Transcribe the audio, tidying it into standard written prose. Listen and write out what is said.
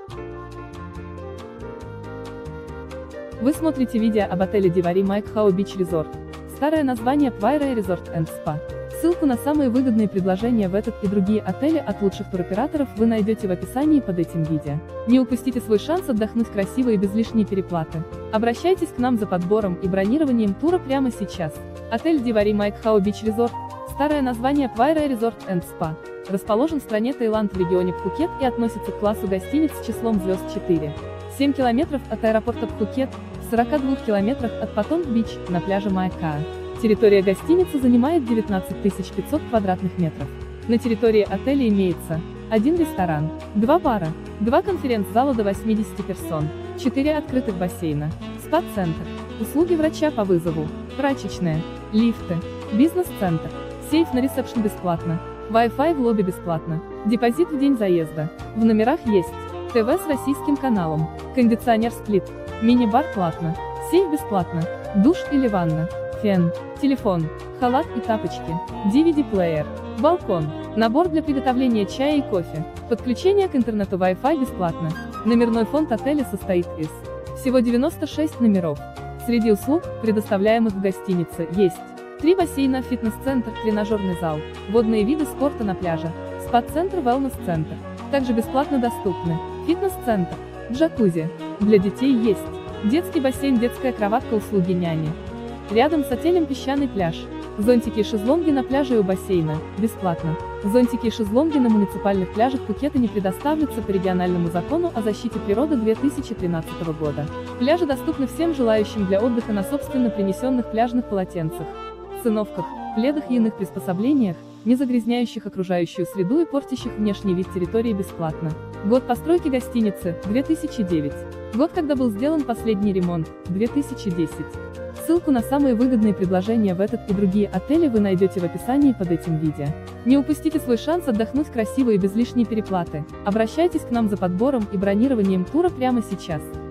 Вы смотрите видео об отеле Divari Maekhaw Beach Resort. Старое название Pwairaya Resort and Spa. Ссылку на самые выгодные предложения в этот и другие отели от лучших туроператоров вы найдете в описании под этим видео. Не упустите свой шанс отдохнуть красиво и без лишней переплаты. Обращайтесь к нам за подбором и бронированием тура прямо сейчас. Отель Divari Maekhaw Beach Resort. Старое название Pwairaya Resort and Spa. Расположен в стране Таиланд в регионе Пхукет и относится к классу гостиниц с числом звезд 4. 7 километров от аэропорта Пхукет, в 42 километрах от Патонг-Бич, на пляже Маекаа. Территория гостиницы занимает 19 500 квадратных метров. На территории отеля имеется 1 ресторан, 2 бара, 2 конференц-зала до 80 персон, 4 открытых бассейна, спа-центр, услуги врача по вызову, прачечная, лифты, бизнес-центр, сейф на ресепшн бесплатно, Wi-Fi в лобби бесплатно, депозит в день заезда. В номерах есть ТВ с российским каналом, кондиционер-сплит, мини-бар платно, сейф бесплатно, душ или ванна, фен, телефон, халат и тапочки, DVD-плеер, балкон, набор для приготовления чая и кофе, подключение к интернету Wi-Fi бесплатно. Номерной фонд отеля состоит из всего 96 номеров. Среди услуг, предоставляемых в гостинице, есть 3 бассейна, фитнес-центр, тренажерный зал, водные виды спорта на пляже, спа-центр, wellness-центр. Также бесплатно доступны фитнес-центр, джакузи, для детей есть детский бассейн, детская кроватка, услуги няни. Рядом с отелем песчаный пляж. Зонтики и шезлонги на пляже и у бассейна, бесплатно. Зонтики и шезлонги на муниципальных пляжах Пхукета не предоставляются по региональному закону о защите природы 2013 года. Пляжи доступны всем желающим для отдыха на собственно принесенных пляжных полотенцах, циновках, пледах и иных приспособлениях, не загрязняющих окружающую среду и портящих внешний вид территории, бесплатно. Год постройки гостиницы – 2009. Год, когда был сделан последний ремонт – 2010. Ссылку на самые выгодные предложения в этот и другие отели вы найдете в описании под этим видео. Не упустите свой шанс отдохнуть красиво и без лишней переплаты. Обращайтесь к нам за подбором и бронированием тура прямо сейчас.